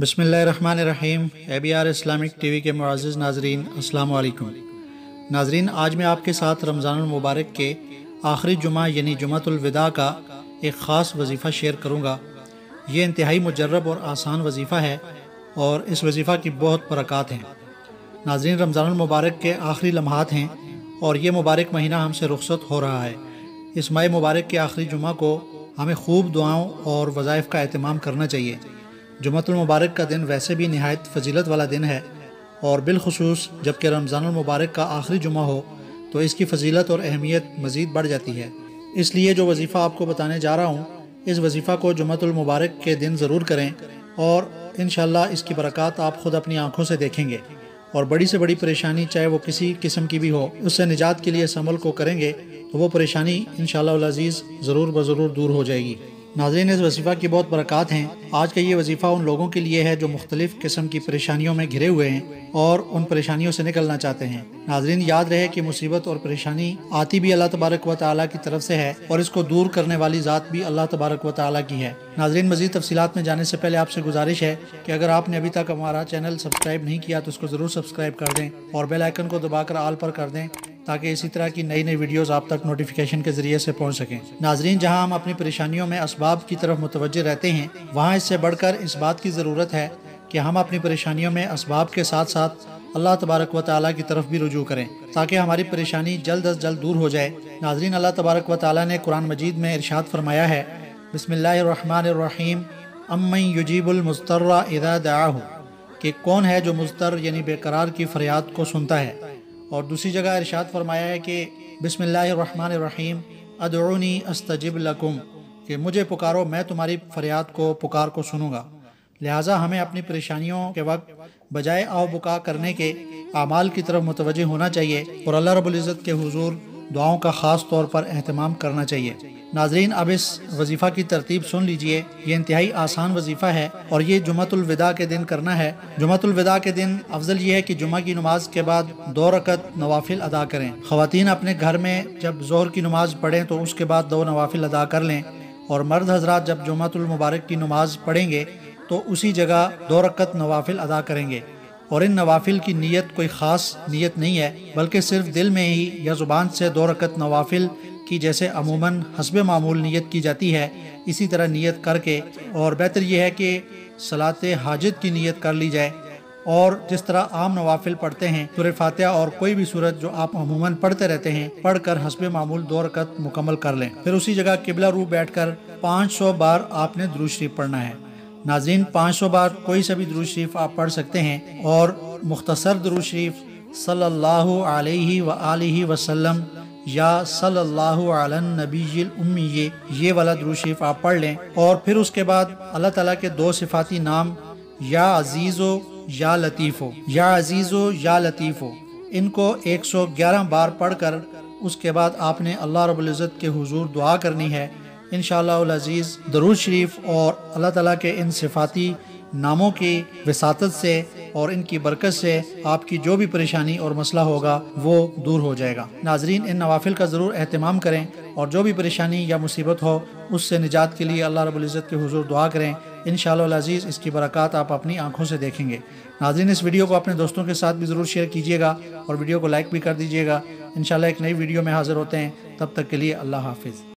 बिस्मिल्लाहिर्रहमानिर्रहीम। ABR Islamic TV के मुअज़्ज़िज़ नाज़रीन, अस्सलामु अलैकुम। नाज़रीन, आज मैं आपके साथ रमज़ानुल मुबारक के आखिरी जुमा यानी जुमातुल विदा का एक ख़ास वजीफ़ा शेयर करूँगा। ये इंतहाई मुजर्रब और आसान वजीफ़ा है और इस वजीफ़ा की बहुत बरक़ात हैं। नाज़रीन, रमज़ानुल मुबारक के आखिरी लम्हात हैं और ये मुबारक महीना हमसे रुख़सत हो रहा है। इस माह मुबारक के आखिरी जुमा को हमें खूब दुआओं और वज़ाइफ़ का एहतमाम करना चाहिए। जुमातुल मुबारक का दिन वैसे भी निहायत फ़जीलत वाला दिन है और बिलख़ुसूस जबकि रमज़ानुल मुबारक का आखिरी जुमा हो तो इसकी फ़जीलत और अहमियत मज़ीद बढ़ जाती है। इसलिए जो वजीफ़ा आपको बताने जा रहा हूँ, इस वजीफ़ा को जुमातुल मुबारक के दिन ज़रूर करें और इंशाअल्लाह इसकी बरक़ात आप ख़ुद अपनी आँखों से देखेंगे और बड़ी से बड़ी परेशानी चाहे वो किसी किस्म की भी हो, उससे निजात के लिए इस अमल को करेंगे तो वो परेशानी इंशाअल्लाह अज़ीज़ ज़रूर ब दूर हो जाएगी। नाज़रीन, इस वजीफ़ा की बहुत बरक़ात हैं। आज का ये वजीफ़ा उन लोगों के लिए है जो मुख्तलिफ़ किस्म की परेशानियों में घिरे हुए हैं और उन परेशानियों से निकलना चाहते हैं। नाज़रीन, याद रहे कि मुसीबत और परेशानी आती भी अल्लाह तबारक व तआला की तरफ से है और इसको दूर करने वाली ज़ात भी अल्लाह तबारक व तआला की है। नाज़रीन, मज़ीद तफ़सीलात में जाने से पहले आपसे गुजारिश है कि अगर आपने अभी तक हमारा चैनल सब्सक्राइब नहीं किया तो उसको ज़रूर सब्सक्राइब कर दें और बेल आइकन को दबाकर आल पर कर दें ताकि इसी तरह की नई नई वीडियोस आप तक नोटिफिकेशन के ज़रिए से पहुंच सकें। नाज़रीन, जहां हम अपनी परेशानियों में असबाब की तरफ मुतवज्जे रहते हैं, वहां इससे बढ़कर इस बात की ज़रूरत है कि हम अपनी परेशानियों में असबाब के साथ साथ अल्लाह तबारक व तआला की तरफ भी रुजू करें ताकि हमारी परेशानी जल्द अज जल्द दूर हो जाए। नाज़रीन, अल्लाह तबारक व तआला ने कुरान मजीद में इरशाद फरमाया है, बिस्मिल्लाहिर्रहमानिर्रहीम, अम्मन युजीबुल मुज़्तर्रा इज़ा दआहु, कि कौन है जो मुज़्तर यानी बेकरार की फरियाद को सुनता है। और दूसरी जगह इरशाद फरमाया है कि बिस्मिल्लाहिर्रहमानिर्रहीम, अदउनी अस्तजिब लकुम, कि मुझे पुकारो मैं तुम्हारी फरियाद को पुकार को सुनूंगा। लिहाजा हमें अपनी परेशानियों के वक्त बजाय आओ बुका करने के आमाल की तरफ मुतवज्जे होना चाहिए और अल्लाह रब्बुल इज़्ज़त के हुजूर दुआओं का ख़ास तौर पर एहतमाम करना चाहिए। नाज़रीन, अब इस वजीफ़ा की तरतीब सुन लीजिए। ये इंतहाई आसान वजीफ़ा है और ये जुमातुल विदा के दिन करना है। जुमातुल विदा के दिन अफजल ये है कि जुमा की नमाज के बाद 2 रकत नवाफिल अदा करें। ख़वातीन अपने घर में जब ज़ोहर की नमाज पढ़ें तो उसके बाद 2 नवाफिल अदा कर लें और मर्द हजरात जब जुमातुल मुबारक की नमाज पढ़ेंगे तो उसी जगह 2 रकत नवाफिल अदा करेंगे। और इन नवाफिल की नीयत कोई ख़ास नीयत नहीं है बल्कि सिर्फ दिल में ही या ज़ुबान से 2 रकत नवाफिल की जैसे अमूमन हस्बे मामूल नीयत की जाती है इसी तरह नीयत करके, और बेहतर यह है कि सलाते हाजत की नीयत कर ली जाए और जिस तरह आम नवाफिल पढ़ते हैं सूरह फातिहा और कोई भी सूरत जो आप अमूमन पढ़ते रहते हैं पढ़कर हस्बे मामूल 2 रकत मुकम्मल कर लें। फिर उसी जगह किबला रू बैठकर 500 बार आपने दुरूद शरीफ पढ़ना है। नाज़रीन, 500 बार कोई सा भी दुरूद शरीफ आप पढ़ सकते हैं और मुख्तसर दुरूद शरीफ सल्लल्लाहु अलैहि व आलिहि वसल्लम या सल्लल्लाहु अलैन नबीय्यिल उम्मी, ये वाला दुरूद शरीफ आप पढ़ लें। और फिर उसके बाद अल्लाह ताला के 2 सिफाती नाम या अजीज़ो या लतीफ़ो, या अजीज़ो या लतीफ़ो, इनको 111 बार पढ़कर उसके बाद आपने अल्लाह रब्बुल इज़्ज़त के हुजूर दुआ करनी है। इंशाअल्लाह अज़ीज़ दुरूद शरीफ और अल्लाह ताला के इन सिफाती नामों की विसातत से और इनकी बरकत से आपकी जो भी परेशानी और मसला होगा वो दूर हो जाएगा। नाज़रीन, इन नवाफिल का ज़रूर एहतमाम करें और जो भी परेशानी या मुसीबत हो उससे निजात के लिए अल्लाह रब्बुल इज़्ज़त के हुजूर दुआ करें। इंशाअल्लाह अज़ीज़ इसकी बरक़ात आप अपनी आँखों से देखेंगे। नाज़रीन, इस वीडियो को अपने दोस्तों के साथ भी ज़रूर शेयर कीजिएगा और वीडियो को लाइक भी कर दीजिएगा। इंशाअल्लाह एक नई वीडियो में हाज़िर होते हैं, तब तक के लिए अल्लाह हाफ़िज़।